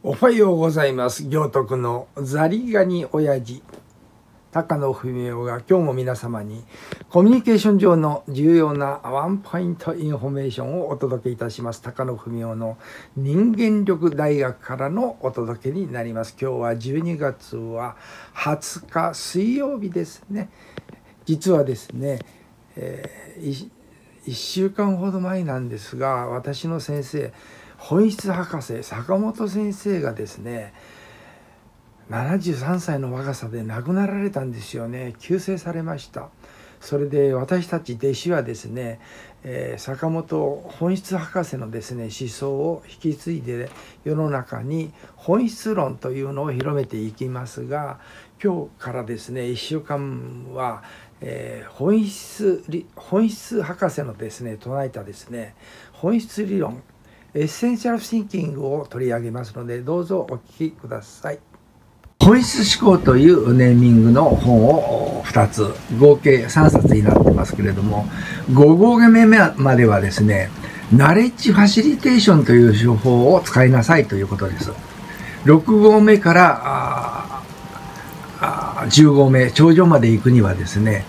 おはようございます。行徳のザリガニ親父高野文夫が今日も皆様にコミュニケーション上の重要なワンポイントインフォメーションをお届けいたします。高野文夫の人間力大学からのお届けになります。今日は12月は20日水曜日ですね。実はですね、1週間ほど前なんですが、私の先生本質博士坂本先生がですね73歳の若さで亡くなられたんですよね。急逝されました。それで私たち弟子はですね、坂本本質博士のですね思想を引き継いで世の中に本質論というのを広めていきますが、今日からですね1週間は、本質博士のですね唱えたですね本質理論エッセンシャルシンキングを取り上げますので、どうぞお聞きください。本質思考というネーミングの本を2つ、合計3冊になってますけれども、5号目まではですね、ナレッジファシリテーションという手法を使いなさいということです。6号目から10号目、頂上まで行くにはですね、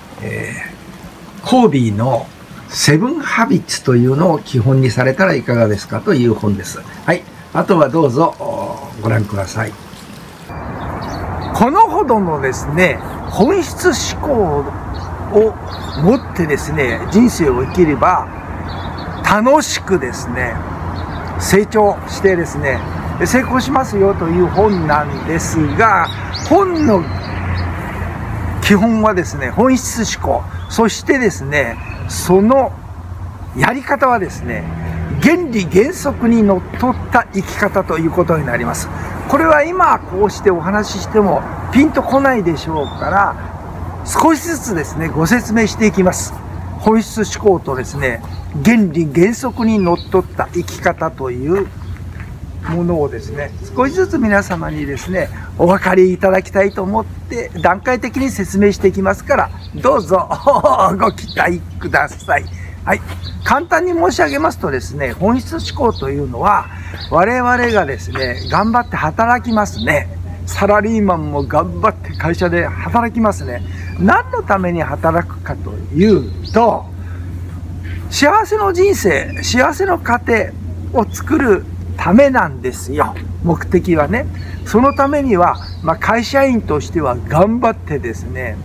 コービーのセブンハビッツというのを基本にされたらいかがですかという本です。はい。あとはどうぞご覧ください。このほどのですね、本質思考を持ってですね、人生を生きれば楽しくですね、成長してですね、成功しますよという本なんですが、本の基本はですね、本質思考。そしてですね、そのやり方はですね、原理原則にのっとった生き方ということになります。これは今こうしてお話ししてもピンとこないでしょうから、少しずつですねご説明していきます。本質思考とですね、原理原則にのっとった生き方というものをですね、少しずつ皆様にですねお分かりいただきたいと思って段階的に説明していきますから、どうぞご期待ください。はい、簡単に申し上げますとですね、本質思考というのは我々がですね頑張って働きますね。サラリーマンも頑張って会社で働きますね。何のために働くかというと、幸せの人生、幸せの家庭を作るためなんですよ。目的はね。そのためには、会社員としては頑張ってですね、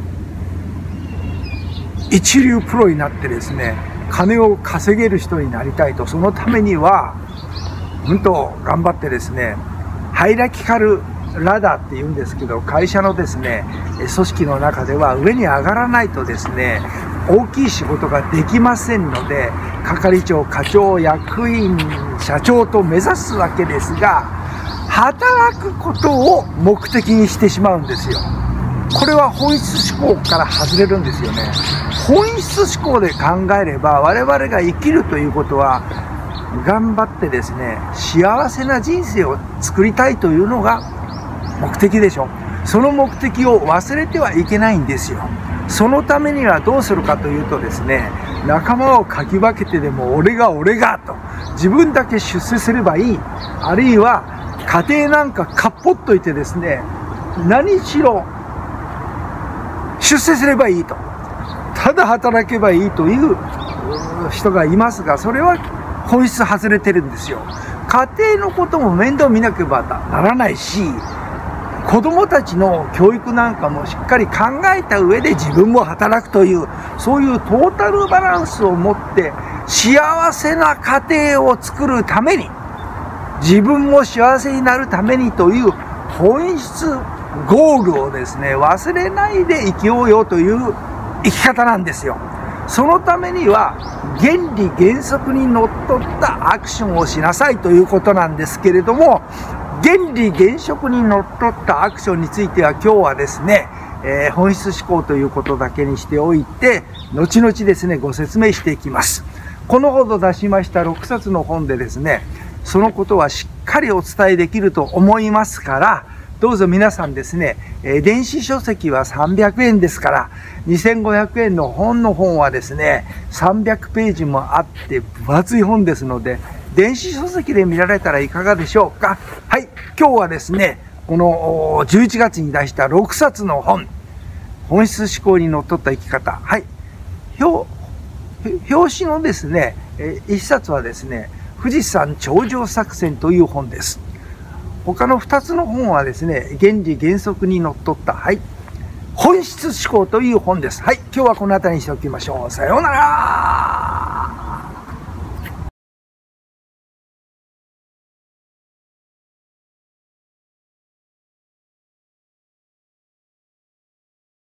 一流プロになってですね、金を稼げる人になりたいと。そのためには本当頑張ってですね、ハイラキカルラダーって言うんですけど、会社のですね組織の中では上に上がらないとですね大きい仕事ができませんので、係長、課長、役員、社長と目指すわけですが、働くことを目的にしてしまうんですよ。これは本質思考から外れるんですよね。本質思考で考えれば、我々が生きるということは頑張ってですね幸せな人生を作りたいというのが目的でしょ。その目的を忘れてはいけないんですよ。そのためにはどうするかというとですね、仲間をかき分けてでも俺がと自分だけ出世すればいい。あるいは家庭なんかかっぽっといてですね、何しろ出世すればいいと、ただ働けばいいという人がいますが、それは本質外れてるんですよ。家庭のことも面倒見なければならないし、子供たちの教育なんかもしっかり考えた上で自分も働くという、そういうトータルバランスを持って幸せな家庭を作るために、自分も幸せになるためにという本質ゴールをですね忘れないで生きようよという生き方なんですよ。そのためには原理原則にのっとったアクションをしなさいということなんですけれども、原理原則にのっとったアクションについては今日はですね、本質思考ということだけにしておいて、後々ですねご説明していきます。このほど出しました6冊の本でですね、そのことはしっかりお伝えできると思いますから、どうぞ皆さんですね、電子書籍は300円ですから、2500円の本はですね、300ページもあって分厚い本ですので、電子書籍で見られたらいかがでしょうか。はい。 今日はですね、この11月に出した6冊の本、本質思考にのっとった生き方。はい。表紙のですね、1冊はですね、富士山頂上作戦という本です。他の2つの本はですね、原理原則にのっとった、はい。本質思考という本です。はい。今日はこの辺りにしておきましょう。さようなら。